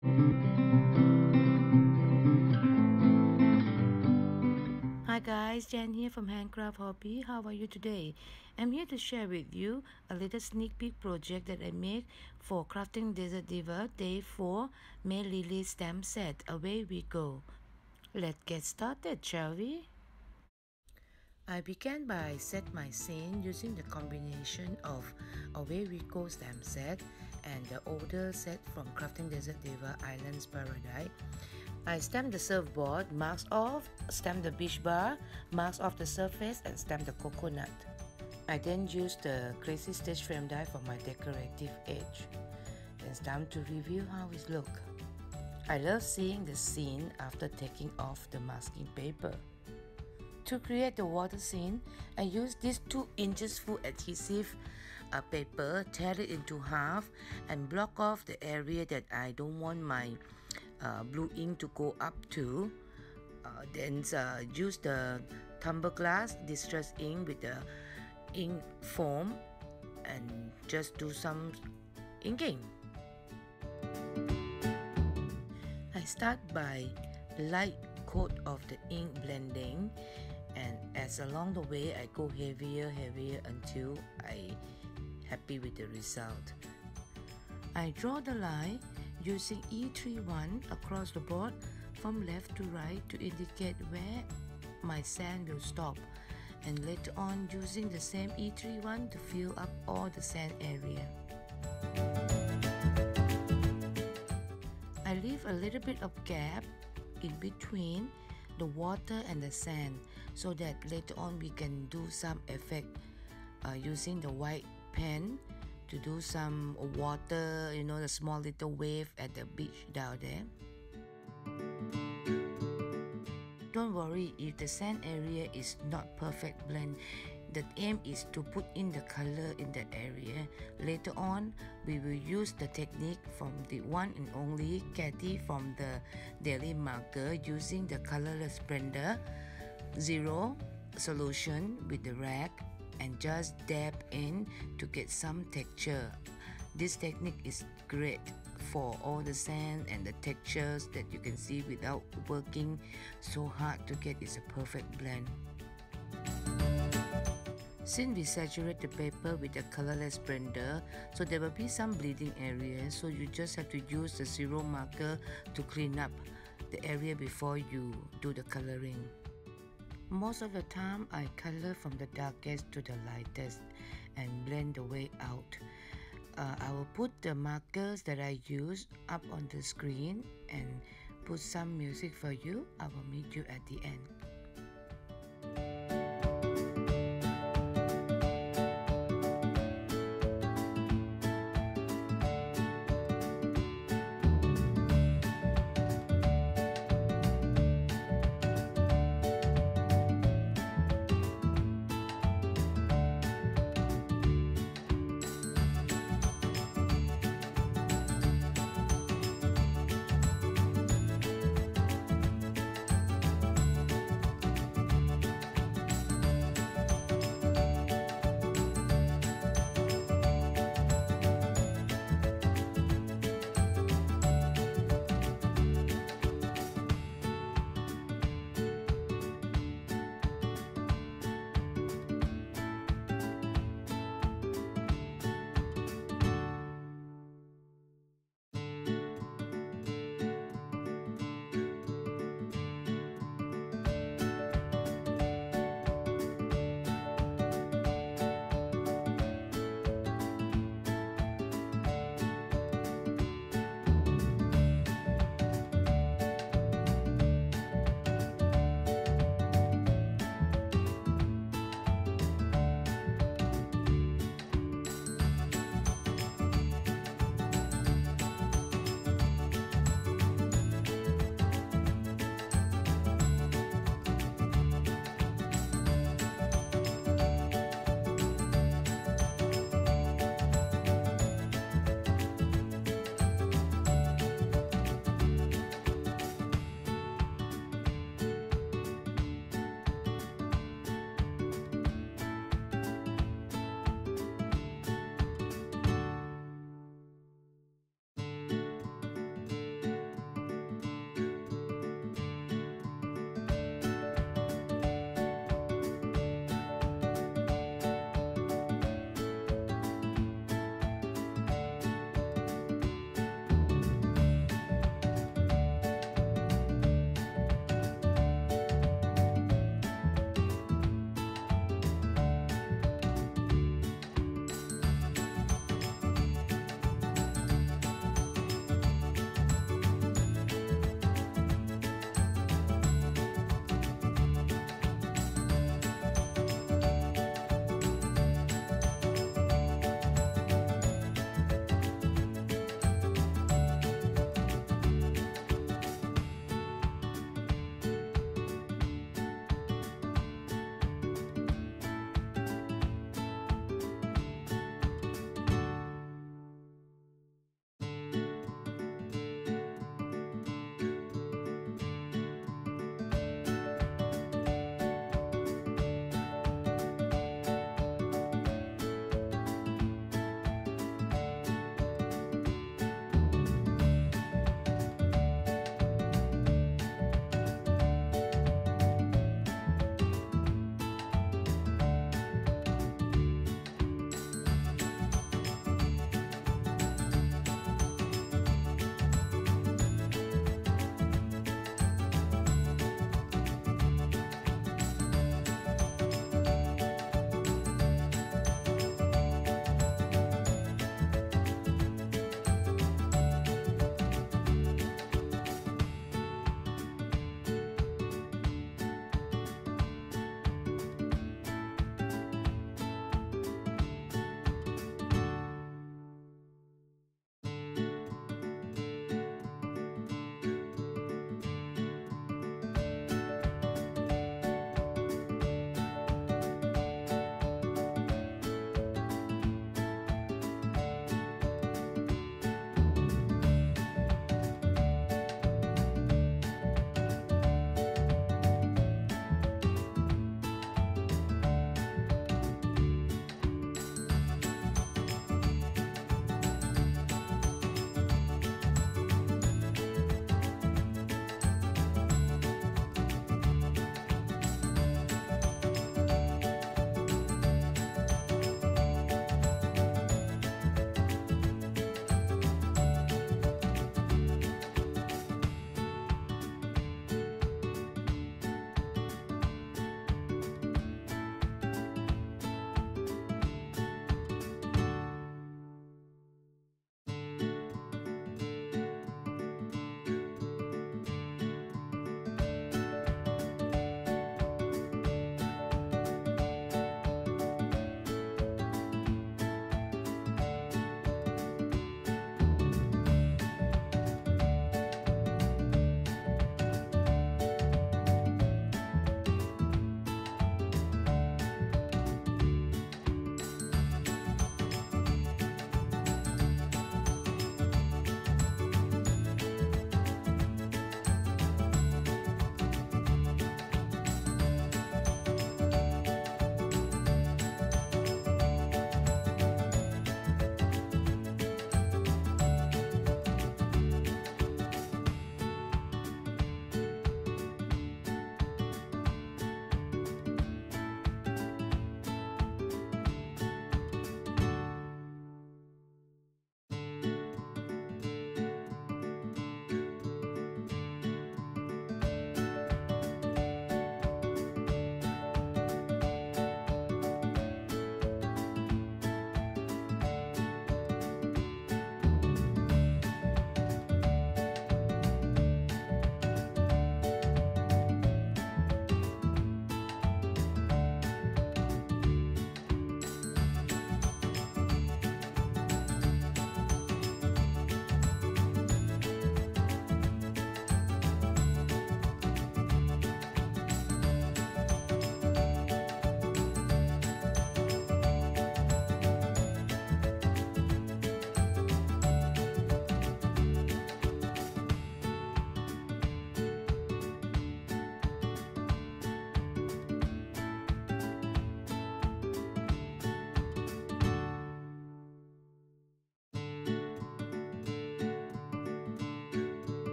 Hi guys, Jan here from Handcraft Hobby. How are you today? I'm here to share with you a little sneak peek project that I made for Crafting Desert Diva Day 4 May Lily Stamp Set. Away we go. Let's get started, shall we? I began by set my scene using the combination of Away We Go stamp set and the older set from Crafting Desert Diva Islands Paradise. I stamped the surfboard, marks off, stamped the beach bar, marks off the surface, and stamped the coconut. I then used the Crazy Stitch frame die for my decorative edge. It's time to review how it looks. I love seeing the scene after taking off the masking paper. To create the water scene, I used this 2 inches full adhesive paper, tear it into half, and block off the area that I don't want my blue ink to go up to. Then use the tumbler glass distress ink with the ink foam and just do some inking. I start by light coat of the ink blending, and as along the way I go heavier until I happy with the result. I draw the line using E31 across the board from left to right to indicate where my sand will stop, and later on using the same E31 to fill up all the sand area. I leave a little bit of gap in between the water and the sand so that later on we can do some effect using the white pen to do some water, the small little wave at the beach down there. Don't worry if the sand area is not perfect blend. The aim is to put in the color in that area. Later on, we will use the technique from the one and only Kathy from the Daily Marker using the colorless blender, zero solution with the rag, and just dab in to get some texture. This technique is great for all the sand and the textures that you can see without working so hard to get a perfect blend. Since we saturate the paper with the colorless blender, so there will be some bleeding areas, so you just have to use the zero marker to clean up the area before you do the coloring. Most of the time, I color from the darkest to the lightest and blend the way out. I will put the markers that I use up on the screen and put some music for you. I will meet you at the end.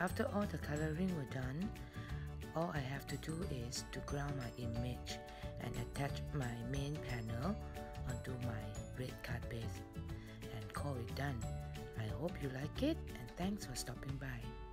After all the coloring were done, all I have to do is to ground my image and attach my main panel onto my red card base and call it done. I hope you like it, and thanks for stopping by.